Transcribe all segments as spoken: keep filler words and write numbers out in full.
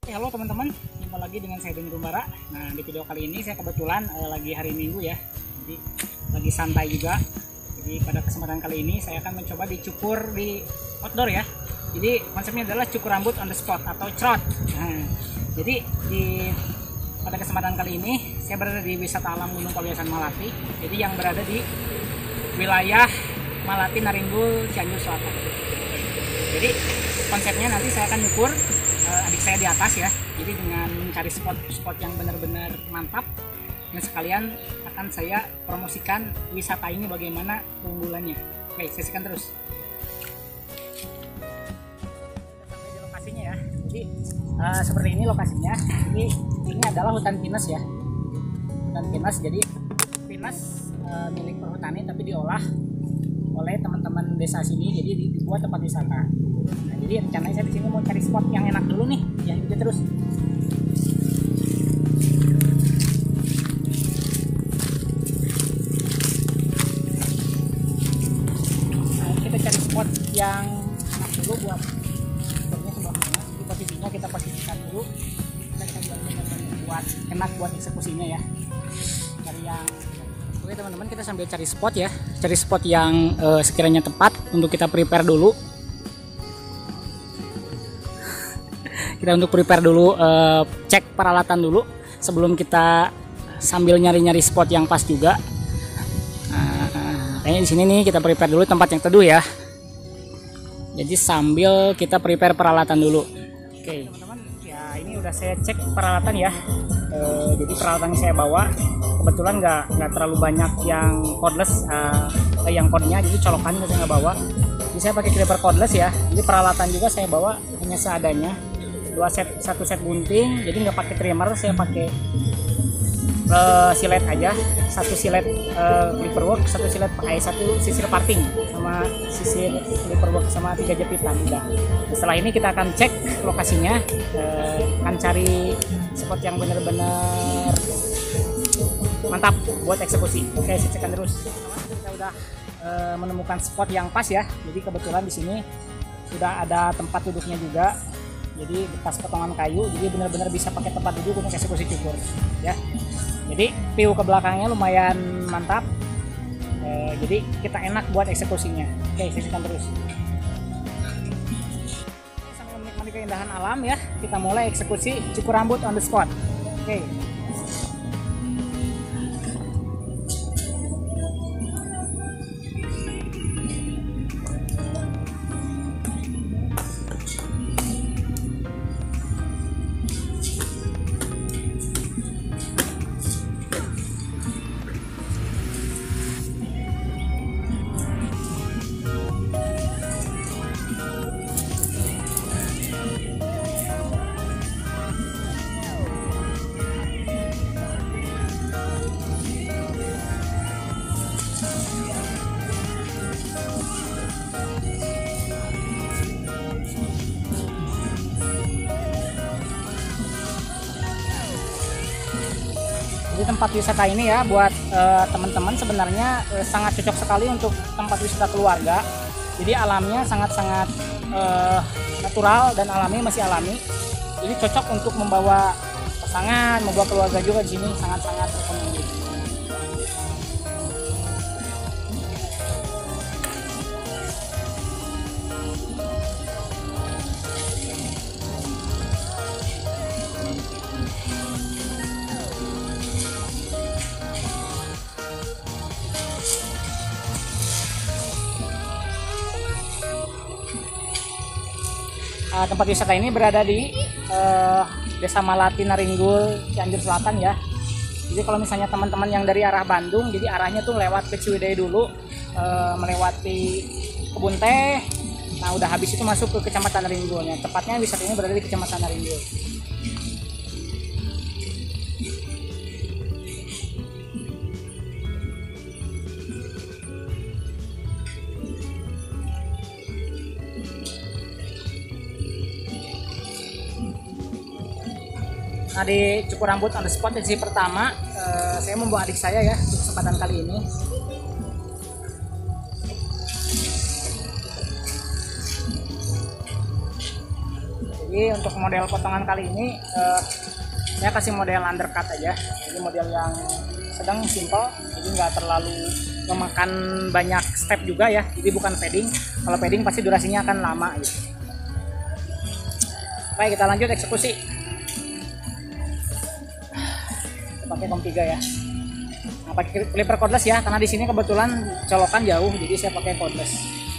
Halo teman-teman, jumpa lagi dengan saya Denny Rumbara. Nah, di video kali ini saya kebetulan eh, lagi hari Minggu ya, jadi lagi santai juga. Jadi pada kesempatan kali ini saya akan mencoba dicukur di outdoor ya. Jadi konsepnya adalah cukur rambut on the spot atau crot. Nah, jadi di pada kesempatan kali ini saya berada di wisata alam Gunung Pawiasan Malati. Jadi yang berada di wilayah Malati Naringgul Cianjur Selatan. Jadi konsepnya nanti saya akan nyukur uh, adik saya di atas ya. Jadi dengan mencari spot-spot yang benar-benar mantap, dan sekalian akan saya promosikan wisata ini bagaimana keunggulannya. Oke, saksikan terus. Sampai di lokasinya ya. Jadi uh, seperti ini lokasinya. Jadi ini adalah hutan pinus ya. Hutan pinus. Jadi pinus uh, milik perhutani tapi diolah oleh teman-teman desa sini, jadi dibuat tempat wisata. Nah, jadi rencananya saya di sini mau cari spot yang enak dulu nih, ya ikuti terus. Nah, kita cari spot yang enak dulu buat spotnya sebelah mana. Di posisinya kita posisikan dulu. Kita cari yang buat enak buat eksekusinya ya. Cari yang Oke teman-teman, kita sambil cari spot ya, cari spot yang uh, sekiranya tepat untuk kita prepare dulu. Kita untuk prepare dulu, uh, cek peralatan dulu sebelum kita sambil nyari-nyari spot yang pas juga. Nah, kayaknya di sini nih kita prepare dulu tempat yang teduh ya. Jadi sambil kita prepare peralatan dulu. Oke teman-teman, ya ini udah saya cek peralatan ya. Uh, jadi peralatan yang saya bawa kebetulan nggak nggak terlalu banyak yang cordless, uh, eh, yang cordnya, jadi colokan saya nggak bawa. Jadi saya pakai clipper cordless ya. Jadi peralatan juga saya bawa hanya seadanya, dua set, satu set gunting. Jadi nggak pakai trimmer, saya pakai uh, silet aja, satu silet uh, clipper work, satu silet pakai satu sisir parting sama sisir clipper work sama tiga jepitan udah. Setelah ini kita akan cek lokasinya, uh, akan cari spot yang benar-benar mantap buat eksekusi. Oke, saksikan terus. Kita udah e, menemukan spot yang pas ya. Jadi kebetulan di sini sudah ada tempat duduknya juga. Jadi bekas potongan kayu. Jadi benar-benar bisa pakai tempat duduk untuk eksekusi cukur ya. Jadi view ke belakangnya lumayan mantap. E, jadi kita enak buat eksekusinya. Oke, saksikan terus. Sambil menikmati keindahan alam ya, kita mulai eksekusi cukur rambut on the spot. Oke. Jadi tempat wisata ini ya buat uh, teman-teman sebenarnya uh, sangat cocok sekali untuk tempat wisata keluarga. Jadi alamnya sangat-sangat uh, natural dan alami, masih alami. Jadi cocok untuk membawa pasangan, membawa keluarga juga di sini, sangat-sangat rekomendasi. Uh, tempat wisata ini berada di uh, Desa Malati Naringgul Cianjur Selatan ya. Jadi kalau misalnya teman-teman yang dari arah Bandung, jadi arahnya tuh lewat ke Ciwidey dulu, uh, melewati kebun teh. Nah udah habis itu masuk ke Kecamatan Naringgulnya. Tepatnya wisata ini berada di Kecamatan Naringgul. Nah di cukur rambut on the spot edisi pertama, eh, saya membawa adik saya ya untuk kesempatan kali ini. Jadi Jadi untuk model potongan kali ini uh, saya kasih model undercut aja, jadi model yang sedang simple, jadi nggak terlalu memakan banyak step juga ya, jadi bukan padding. Kalau padding pasti durasinya akan lama gitu. Oke, kita lanjut eksekusi. Kita pakai kom tiga ya. Nah, pakai clipper cordless ya, karena di sini kebetulan colokan jauh, jadi saya pakai cordless.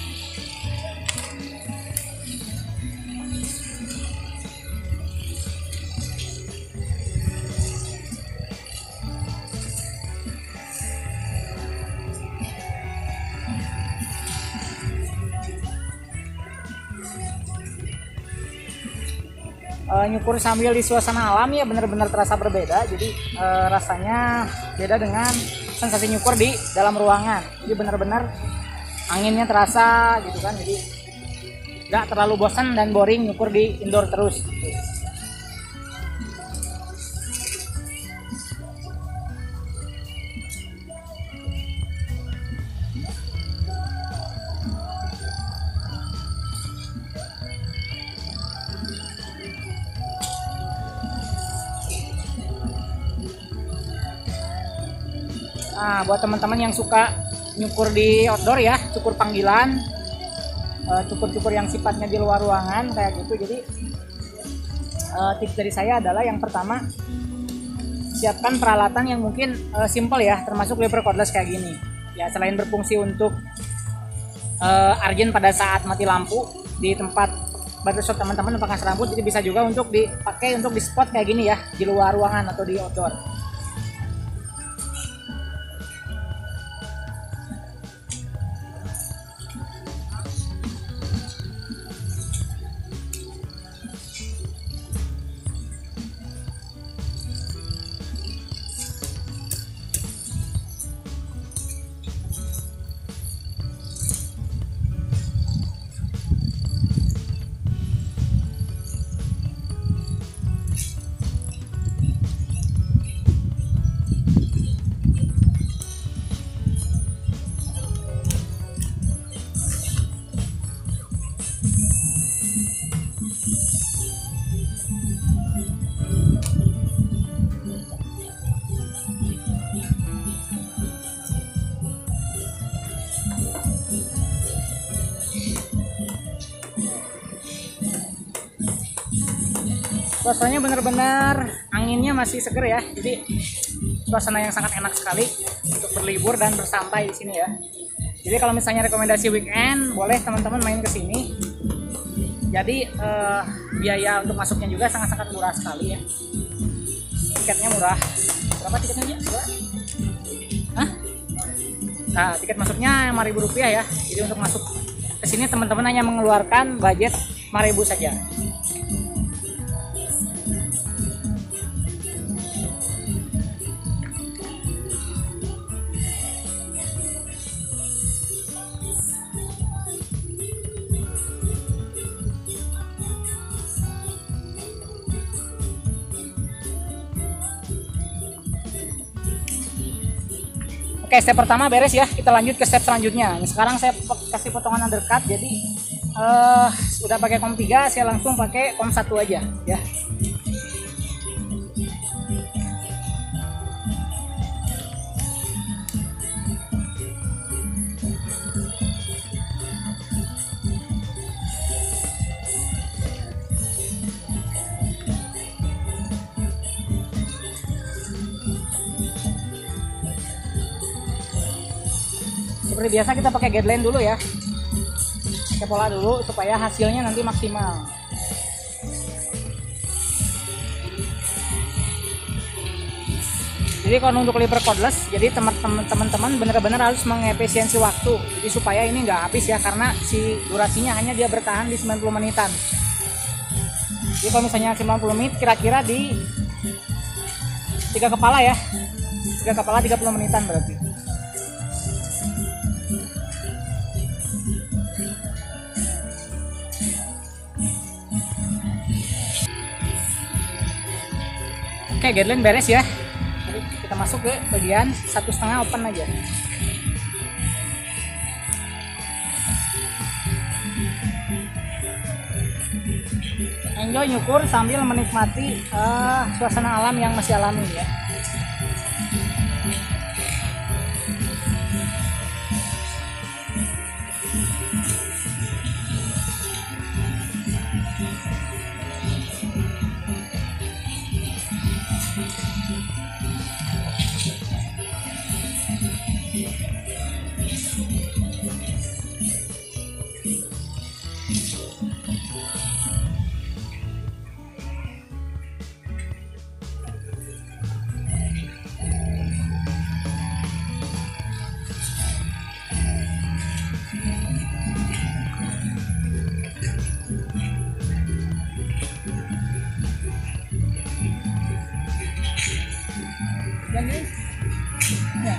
Uh, nyukur sambil di suasana alam ya benar-benar terasa berbeda. Jadi uh, rasanya beda dengan sensasi nyukur di dalam ruangan. Jadi benar-benar anginnya terasa gitu kan. Jadi nggak terlalu bosan dan boring nyukur di indoor terus. Nah, buat teman-teman yang suka nyukur di outdoor ya, cukur panggilan, cukur-cukur yang sifatnya di luar ruangan kayak gitu. Jadi uh, tips dari saya adalah yang pertama, siapkan peralatan yang mungkin uh, simple ya, termasuk clipper cordless kayak gini. Ya, selain berfungsi untuk uh, arjen pada saat mati lampu di tempat barbershop teman-teman pangkas rambut, jadi bisa juga untuk dipakai untuk di spot kayak gini ya, di luar ruangan atau di outdoor. Suasananya benar-benar anginnya masih seger ya, jadi suasana yang sangat enak sekali untuk berlibur dan bersantai di sini ya. Jadi kalau misalnya rekomendasi weekend, boleh teman-teman main ke sini. Jadi eh, biaya untuk masuknya juga sangat-sangat murah sekali ya. Tiketnya murah. Berapa tiketnya dia? Murah? Hah? Nah, tiket masuknya lima ribu rupiah ya. Jadi untuk masuk ke sini teman-teman hanya mengeluarkan budget lima ribu saja. Oke, step pertama beres ya, kita lanjut ke step selanjutnya. Ini sekarang saya kasih potongan undercut, jadi uh, udah pakai kom tiga, saya langsung pakai kom satu aja ya. Seperti biasa kita pakai guideline dulu ya, pakai pola dulu supaya hasilnya nanti maksimal. Jadi kalau untuk clipper cordless, jadi teman-teman benar-benar harus mengefisiensi waktu, jadi supaya ini nggak habis ya, karena si durasinya hanya dia bertahan di sembilan puluh menitan. Jadi kalau misalnya sembilan puluh menit, kira-kira di tiga kepala ya, tiga kepala tiga puluh menitan berarti. Oke, guideline beres ya. Jadi kita masuk ke bagian satu setengah open aja. Yang enjoy nyukur sambil menikmati uh, suasana alam yang masih alami ya. Jadi, ya.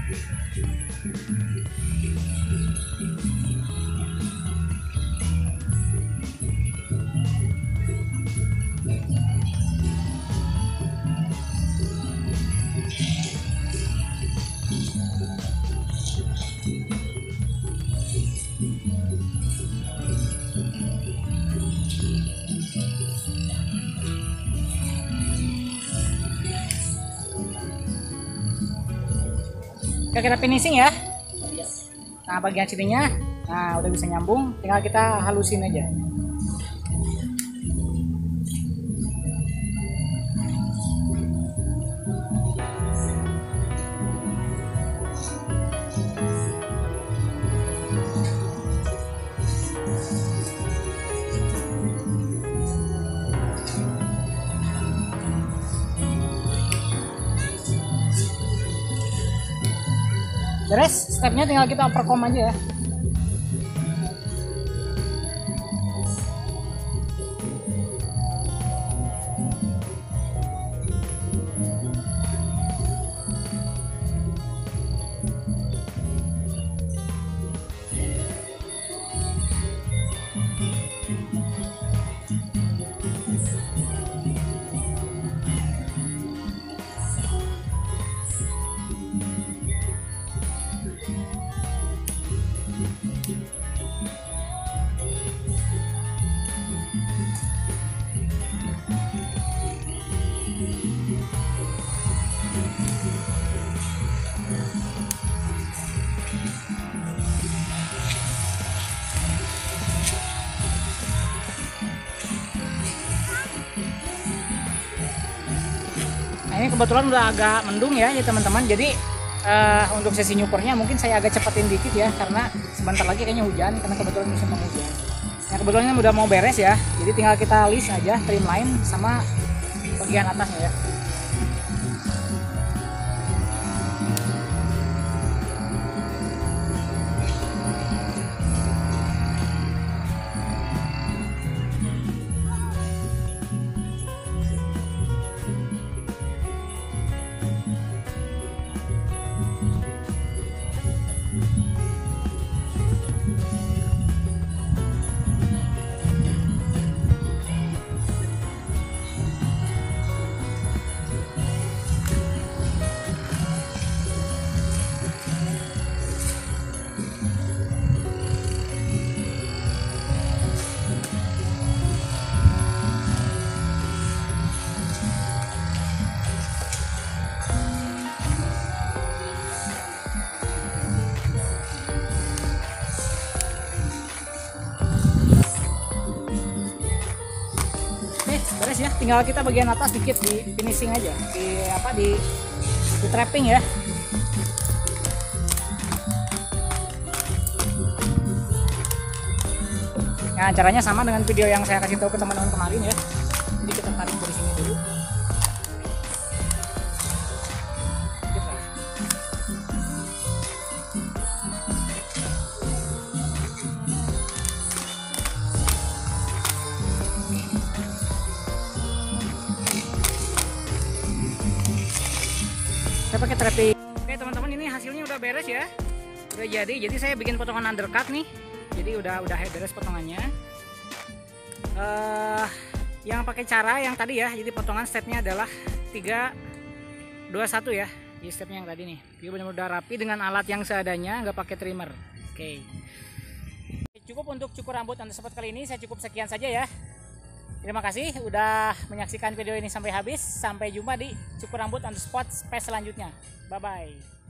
Oke, kita finishing ya. Nah, bagian sininya, nah udah bisa nyambung, tinggal kita halusin aja. Beres, stepnya tinggal kita overcome aja ya. Ini kebetulan udah agak mendung ya ya teman-teman, jadi uh, untuk sesi nyukurnya mungkin saya agak cepetin dikit ya, karena sebentar lagi kayaknya hujan, karena kebetulan musim penghujan. Nah kebetulan udah mau beres ya, jadi tinggal kita list aja trimline sama bagian atasnya ya. Beres ya, tinggal kita bagian atas dikit di finishing aja, di apa di, di trapping ya. Nah caranya sama dengan video yang saya kasih tahu ke teman-teman kemarin ya. Jadi kita tarik dari sini dulu. Saya pakai trapping. Oke teman-teman, ini hasilnya udah beres ya, udah jadi. Jadi saya bikin potongan undercut nih, jadi udah udah beres potongannya. Uh, yang pakai cara yang tadi ya, jadi potongan stepnya adalah tiga dua satu ya. Jadi stepnya yang tadi nih, jadi benar-benar udah rapi dengan alat yang seadanya, nggak pakai trimmer. Oke, cukup untuk cukur rambut underspot kali ini. Saya cukup sekian saja ya. Terima kasih udah menyaksikan video ini sampai habis. Sampai jumpa di cukur rambut on the spot space selanjutnya. Bye bye.